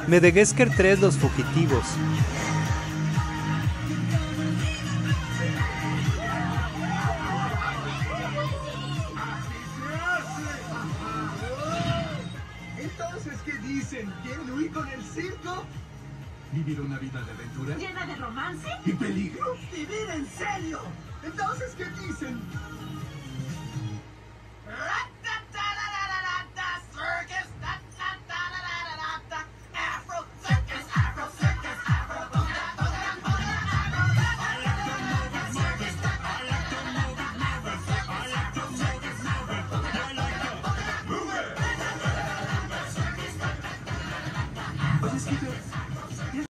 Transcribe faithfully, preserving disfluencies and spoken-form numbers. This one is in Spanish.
Madagascar tres Los fugitivos. Entonces, ¿qué dicen? ¿Quién huir con el circo? ¿Vivir una vida de aventura? ¿Llena de romance? ¿Y peligro? ¡Vivir en serio! Entonces, ¿qué dicen?